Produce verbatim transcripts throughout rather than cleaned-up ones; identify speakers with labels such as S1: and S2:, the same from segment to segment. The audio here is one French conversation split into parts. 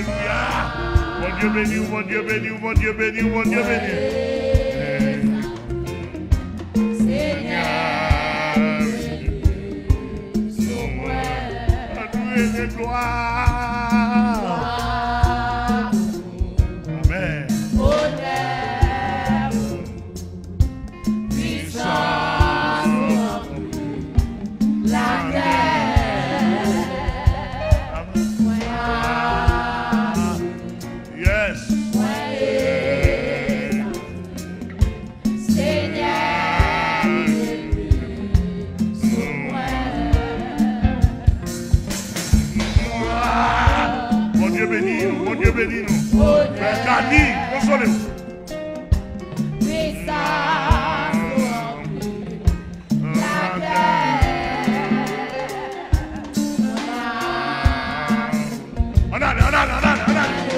S1: Alléluia. Mon Dieu béni, mon Dieu béni, mon Dieu béni, mon Dieu béni. Seigneur, adoué de gloire. Amen.
S2: Honneur, puissance, la terre.
S1: Yes. Mon Dieu béni nous, mon Dieu béni nous. Père Kani, consolez-vous. On a, on a, on a, on a, on a.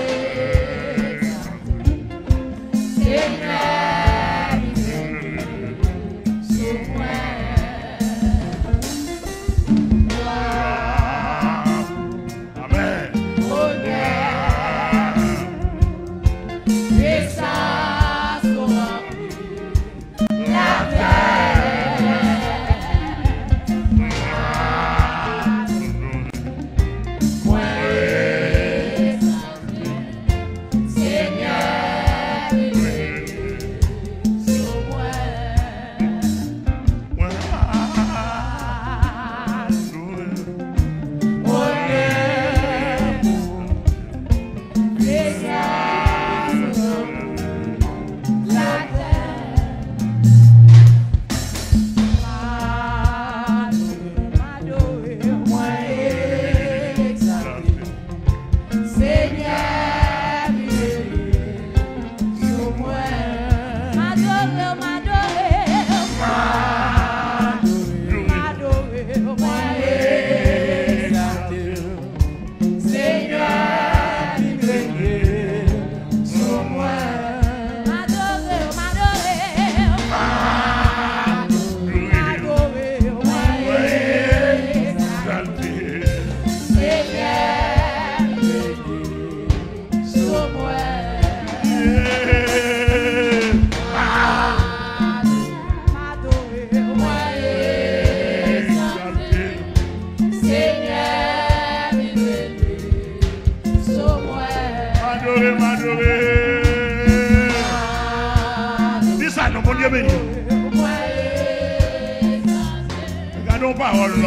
S1: Regardons parole là.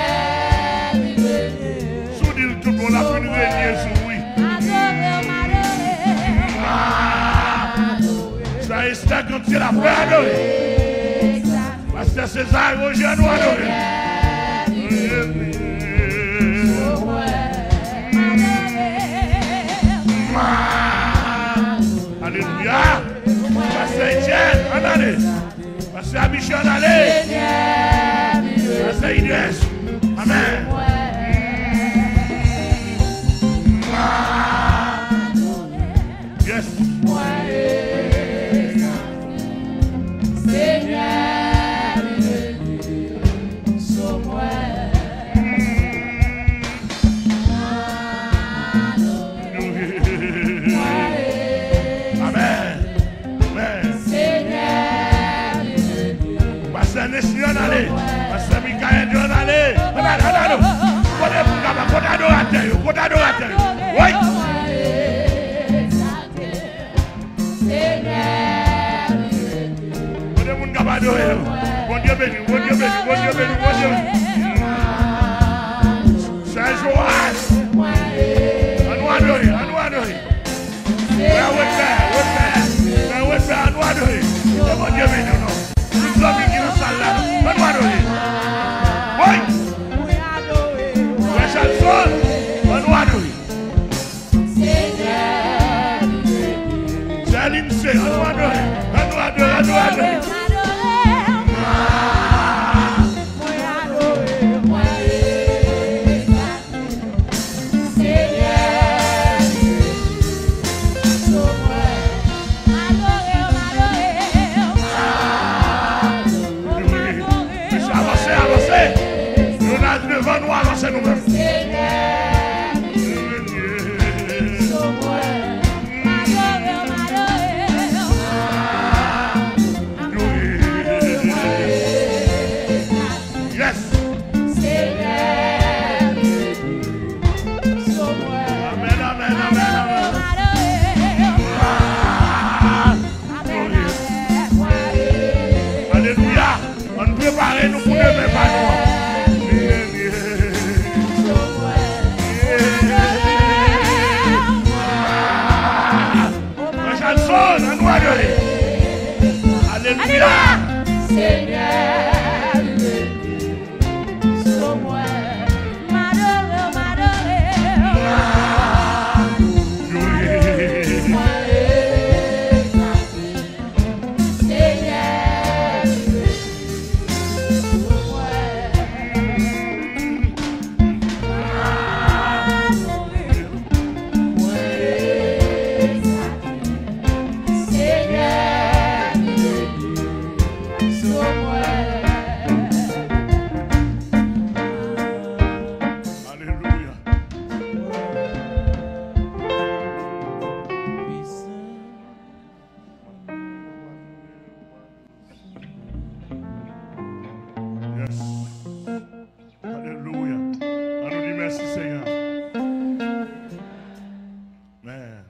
S1: Soudil tout le monde a pu nous régner sur oui. Ça est ça quand il a fait adorer. Pasteur César Roger nous adorer. Alléluia. Pasteur Etienne, en allez. Pasteur Abichan, en allez. Pasteur Inès. Amen. Yes. Allez, Pasteur Michael, on allez, on allez, on allez, on adorateur, on adorateur, oui. Bon Dieu béni, bon Dieu béni, bon Dieu béni, bon Dieu béni. C'est Joas. On nous adorer, on nous adorer. Where we there, we there, where we there, on nous adorer. Bon Dieu béni, non. Nous sommes ici dans la salle là. On nous adorer. Oui. Where shall soul, on nous adorer. C'est l'I N S E, on nous adorer, on nous adorer, on nous adorer. Merci Seigneur. Amen.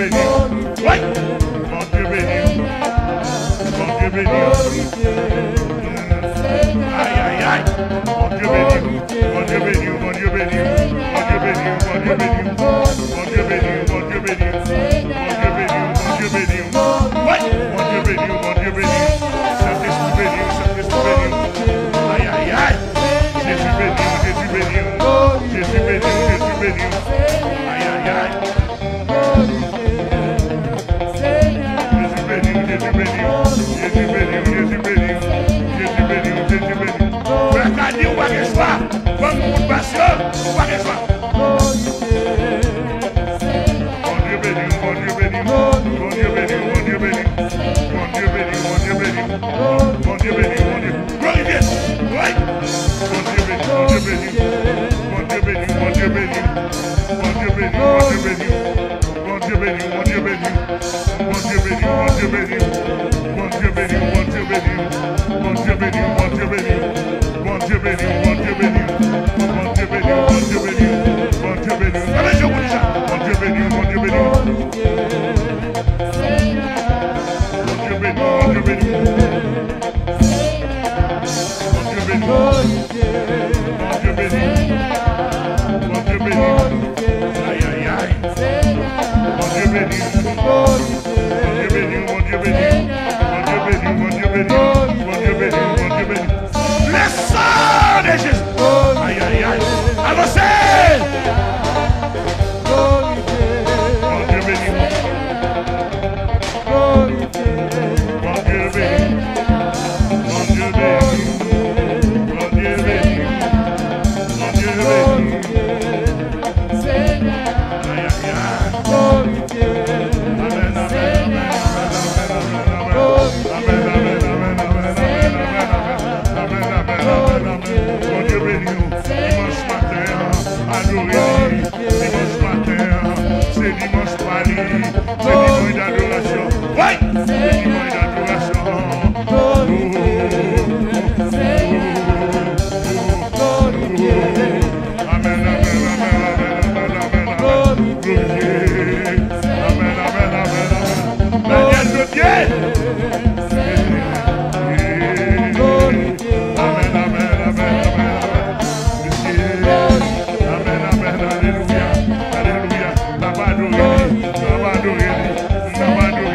S1: béni. Oui. Mon Dieu béni. Mon Dieu béni. Aïe, aïe, aïe. Mon Dieu béni. Mon Dieu béni. Mon Dieu béni. Mon Dieu béni. Mon Dieu béni. Mon Dieu béni. Mon Dieu béni. Mon Dieu béni. Mon Dieu béni. Oui. Mon Dieu béni. Mon Dieu béni. Saint-Esprit béni. Saint-Esprit béni. Aïe, aïe, aïe. Jésus béni. Jésus béni. Jésus béni. Jésus béni. Aïe, aïe, aïe. Jésus béni. Jésus béni. Jésus béni. Jésus béni. Jésus béni. Jésus béni. Frère Kadi, on va recevoir. Comme pour passion, on va recevoir. Mon Dieu béni. Mon Dieu béni. Mon Dieu béni. Mon Dieu béni. Mon Dieu béni. Mon Dieu béni. Mon Dieu béni. Mon Dieu. Glorifié. Oui. Mon Dieu béni. Mon Dieu béni. Mon Dieu béni. Mon Dieu béni. Mon Dieu béni. Mon Dieu béni. Mon Dieu béni. Mon Dieu béni. Mon Dieu béni. Mon Dieu béni. Mon Dieu béni. Mon Dieu béni. Mon Dieu béni. Mon Dieu béni. Mon Dieu béni. Mon Dieu béni. Mon Dieu béni. Mon Dieu béni. Mon Dieu béni. Allez, je vous dis ça. Mon Dieu béni. Mon Dieu béni. Mon Dieu béni. Mon Dieu béni. Mon Dieu béni. Mon Dieu béni. Mon Dieu béni. Aïe, aïe, aïe. Mon Dieu béni. Mon Dieu béni. Mon Dieu béni. Mon Dieu béni. Mon Dieu béni. Mon Dieu béni. Mon Dieu béni. Le sang de Jésus. Aïe, aïe, aïe. Avancez. Mon Dieu béni. Mon Dieu béni. Mon Dieu béni. Mon Dieu béni. Mon Dieu béni. Aïe, aïe, aïe. Amen, amen, amen, amen, amen, amen, amen, amen, amen, amen, amen. Mon Dieu béni. Dimanche matin, adorez. Dimanche matin, c'est dimanche Paris. C'est dimanche d'adoration. Oui, c'est dimanche d'adoration. Oh, oh, oh, oh, oh. Amen, amen, amen, amen, amen, amen, amen. Glorifié. Amen, amen, amen, amen. Daniel de Dieu. Amen, amen, amen, amen, amen. Amen, amen, alléluia, alléluia. N'a pas adoré, n'a pas adoré, n'a pas adoré.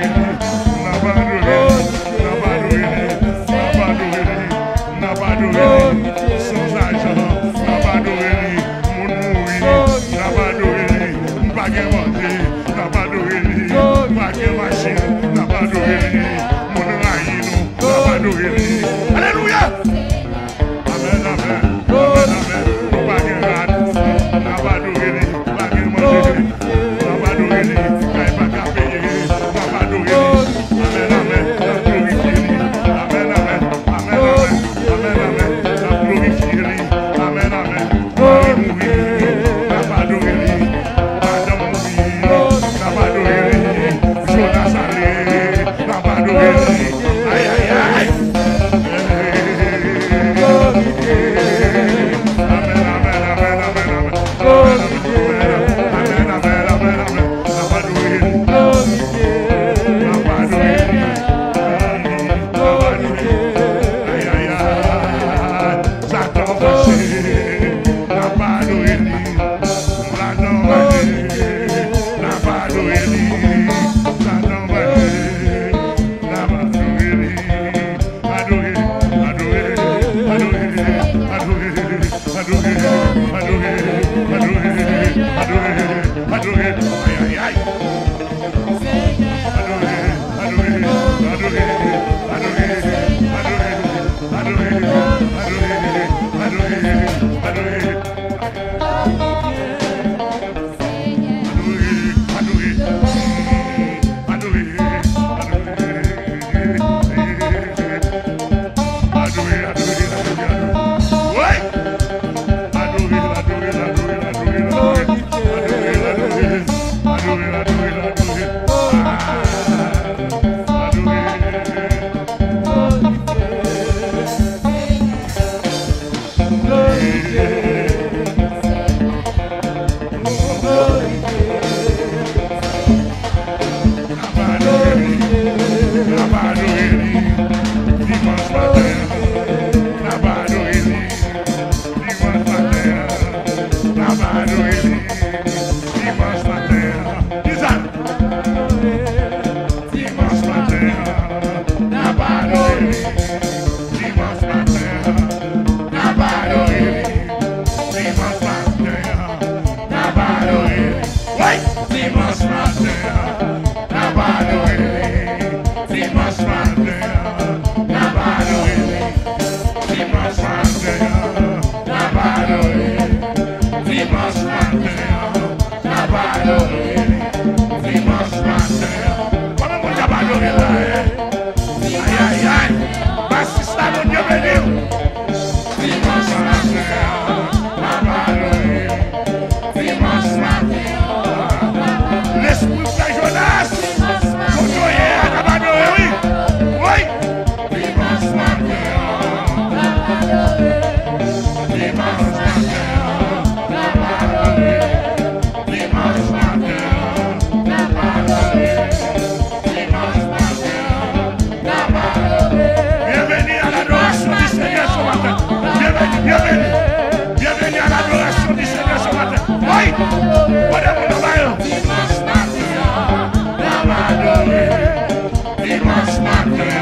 S1: Dimanche matin,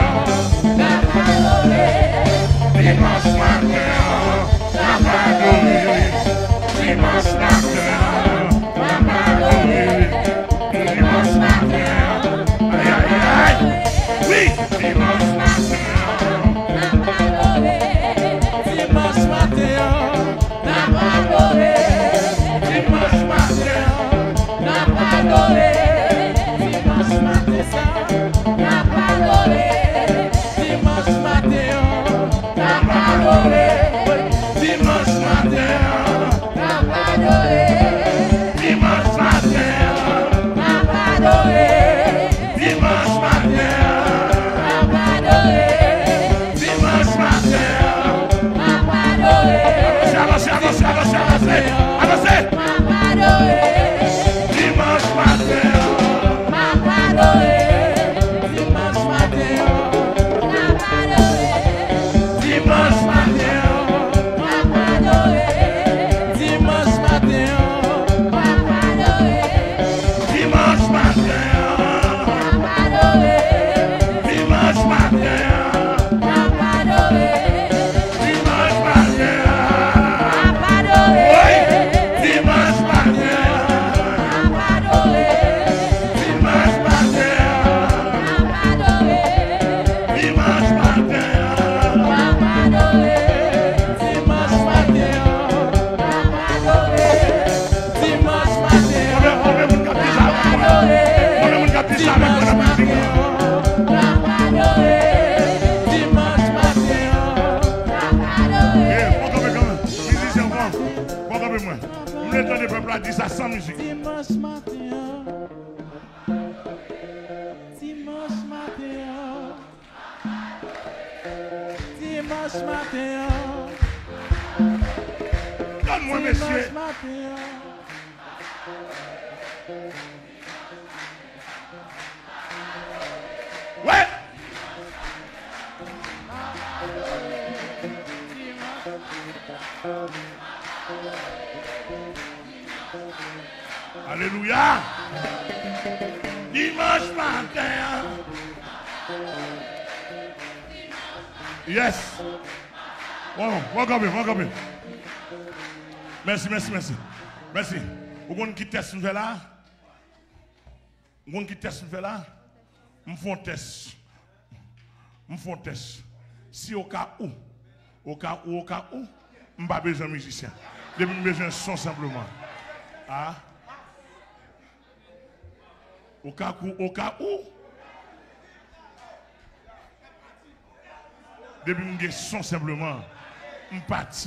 S1: dimanche matin, n'a pas adoré. Dimanche matin, n'a pas adoré. Dimanche matin, aïe aïe aïe, oui, dimanche matin, n'a pas adoré. Dimanche matin, n'a pas adoré. Dimanche matin, n'a pas adoré. Dimanche matin, ça, n'a pas adoré. Dimanche matin, n'a pas adoré. Dimanche matin, n'a pas adoré. Dimanche matin, n'a pas adoré. Dimanche matin, n'a pas adoré. Dimanche matin, n'a pas adoré. Avancez, avancez, avancez, avancez, avancez. N'a pas adoré. Dimanche matin, n'a pas adoré. Dimanche matin, n'a pas adoré. Dimanche matin, n'a pas adoré. Dimanche matin, n'a pas adoré. Dimanche matin, n'a pas adoré. Dimanche matin, n'a pas adoré. Dimanche matin, n'a pas adoré. Oui, dimanche matin, n'a pas adoré. Dimanche matin, n'a pas adoré. Dimanche matin, n'a pas adoré. Dimanche matin, n'a pas adoré. Dimanche matin, on veut vous capter ça avec moi. On veut vous capter ça avec moi. N'a pas adoré. Dimanche matin, n'a pas adoré. Eh, bon comme même. Musicien, bon. Bon comme moi. Vous m'entendez le peuple a dit ça sans musique.
S2: Dimanche matin, dimanche matin, dimanche matin,
S1: Donne-moi, messieurs.
S2: dimanche matin.
S1: Ouais. Alléluia. Dimanche matin. Yes. Bon, bon, bon, bon, bon. Merci, merci, merci. Merci. Vous avez qui teste nous là? Vous avez qui teste nous là? Je fais un test. Je fais un test. Si au cas où, au cas où, au cas où, je n'ai pas besoin de musicien. J'ai besoin de son simplement. Ah? Au cas où, au cas où, depuis que je son simplement, je suis parti.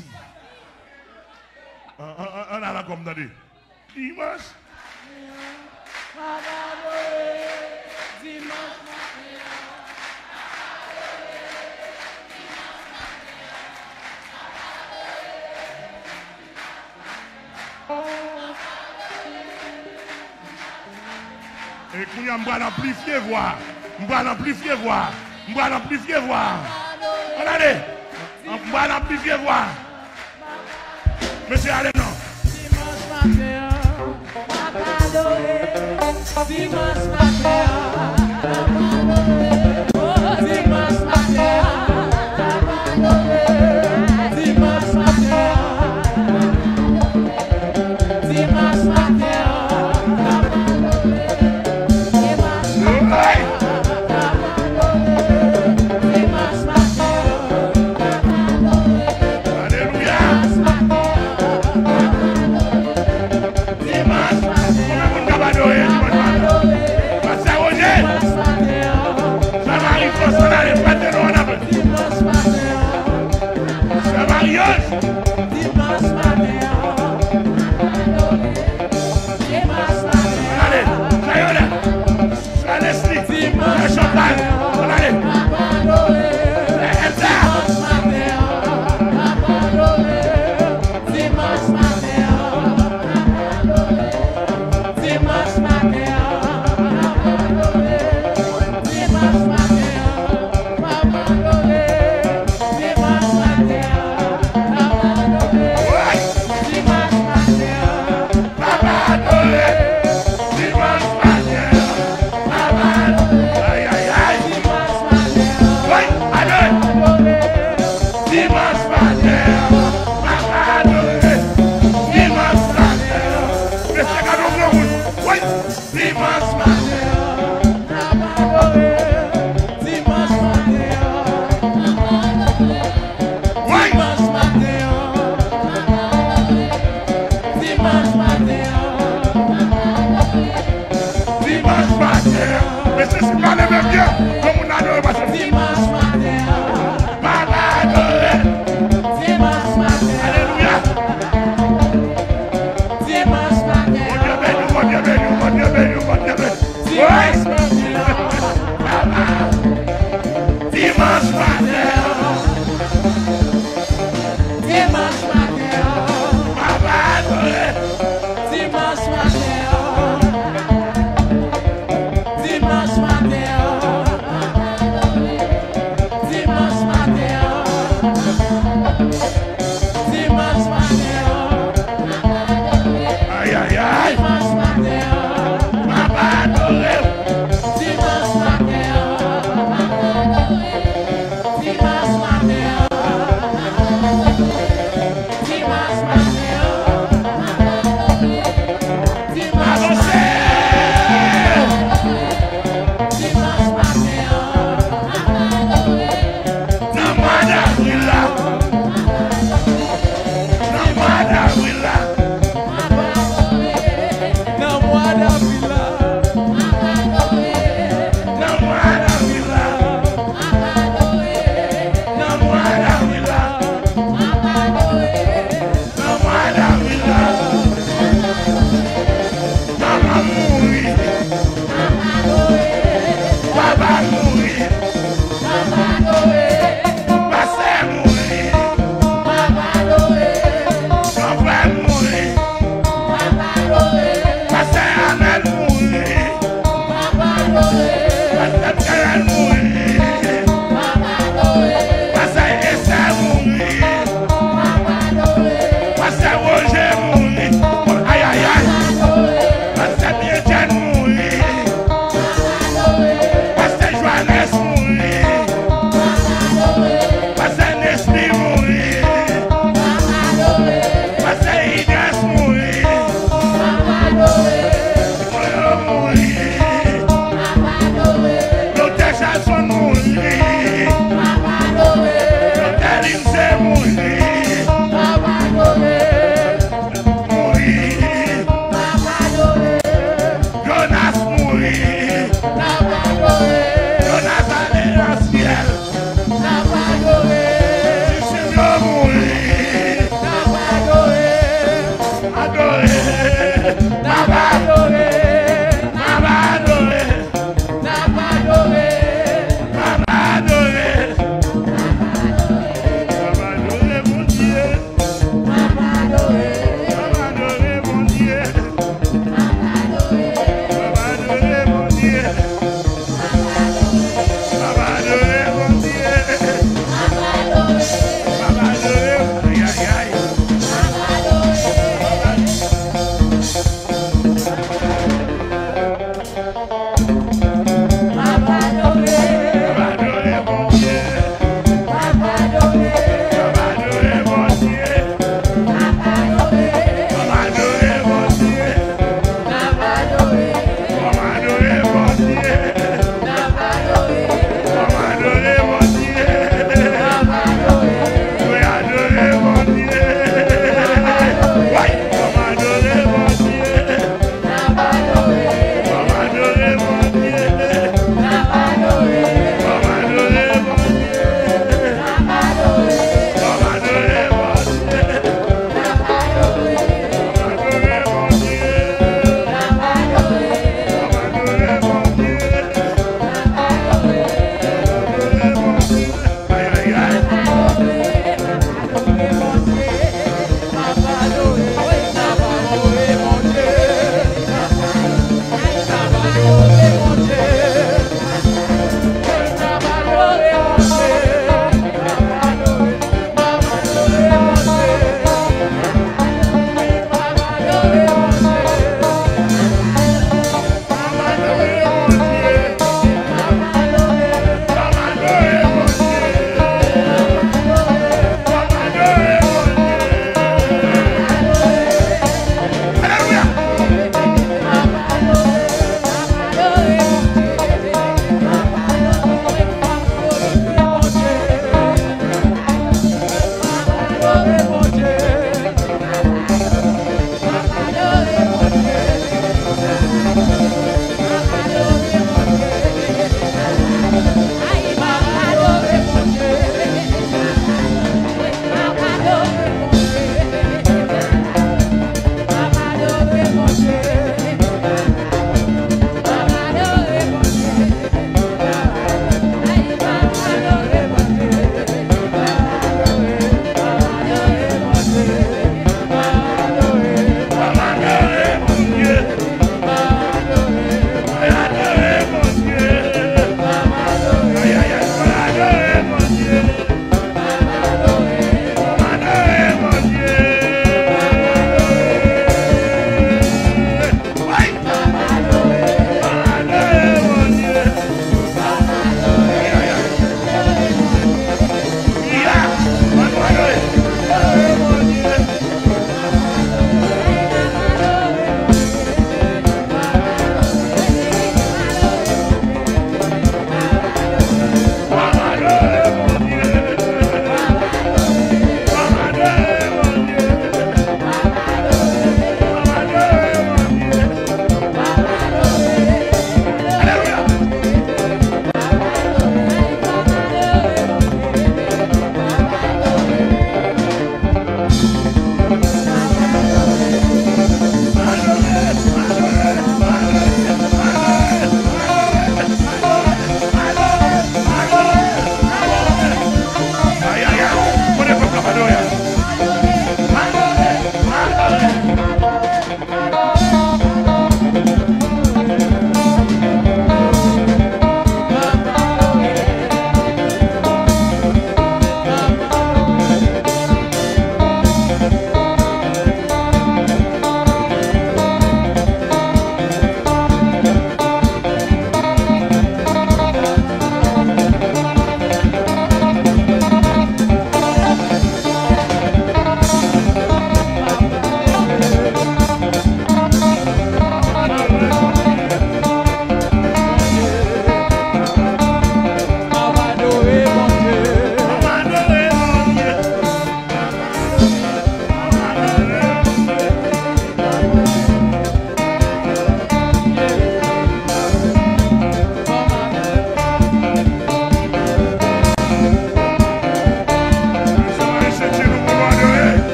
S1: On a la comme dans des dimanche. Et quand je vais amplifier voir, je vais amplifier voir, je vais amplifier voir. Regardez, je vais amplifier voir. Monsieur, allez non.
S2: Dimanche matin, n'a pas adoré. Dimanche matin, n'a pas adoré. Oh, dimanche matin, n'a pas adoré. Dimanche matin, dimanche matin, n'a pas adoré. Dimanche matin, n'a pas adoré. Dimanche matin, n'a pas adoré.
S1: Alléluia.
S2: Dimanche matin,
S1: Dimanche, on va adorer dimanche matin. Pasteur Roger, ça m'arrive pour ça, là, les frères de nous, on a peu.
S2: dimanche matin.
S1: Ça m'arrive.
S2: Dimanche matin, dimanche matin,
S1: Allez, ça y est, là. Ça laisse les
S2: dimanche
S1: Chantal. Allez,
S2: n'a pas adoré.
S1: Elsa.
S2: Dimanche matin, n'a pas adoré. Dimanche matin, n'a pas adoré. Dimanche matin, n'a pas adoré. Dimanche matin, n'a pas adoré. Dimanche matin, n'a pas adoré.
S1: Ouais.
S2: Dimanche matin,
S1: Papa adoré. Dimanche matin. Papa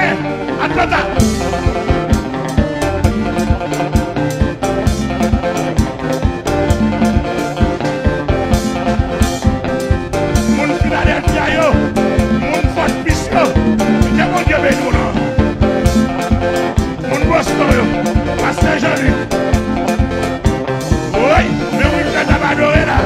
S1: Amen. Atlanta. Mon Philadelphia yo, mon Fort Peace yo, c'est mon Dieu béni nous non. Mon Boston yo, à Saint-Jean. Oui, mais oui, tu as adoré là.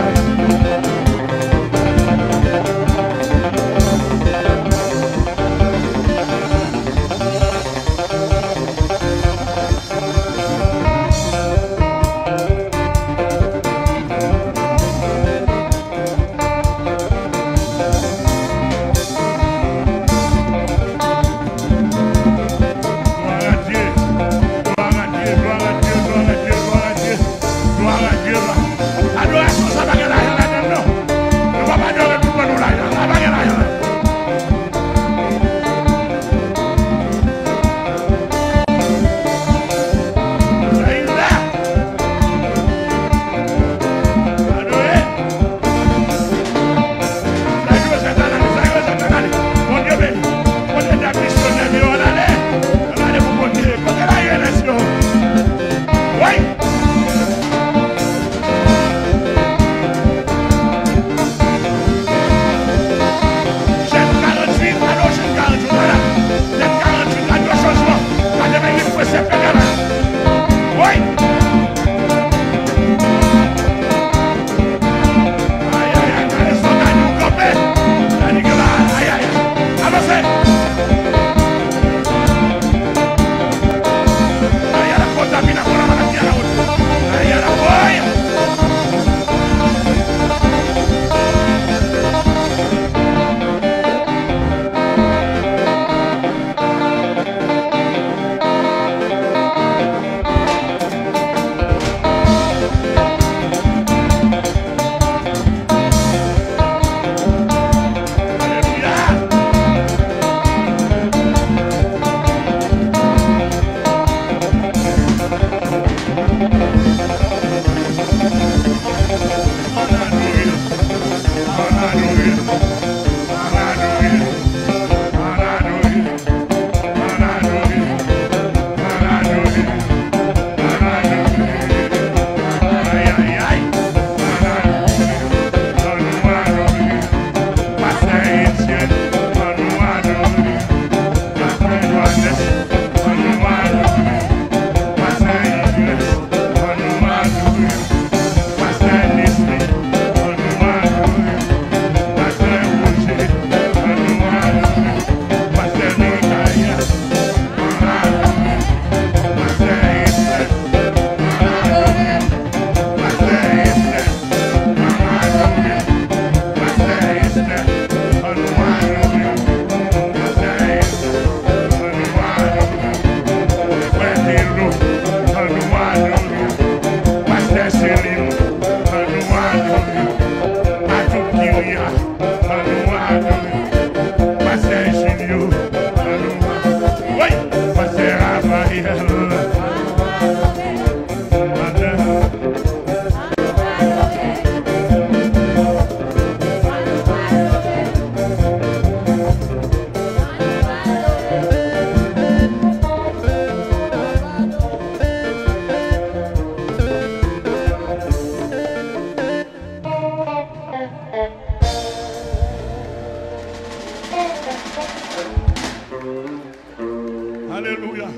S2: Hallelujah.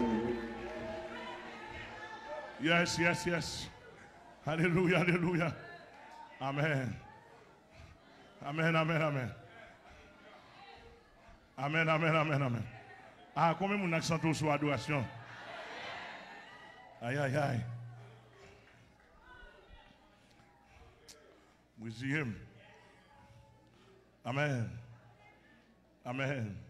S2: Yes, yes, yes. Hallelujah, hallelujah. Amen. Amen, amen, amen. Amen, amen, amen, amen. Ah, combien mon accent sur adoration? Aïe, aïe, aïe. We see him. Amen. Amen.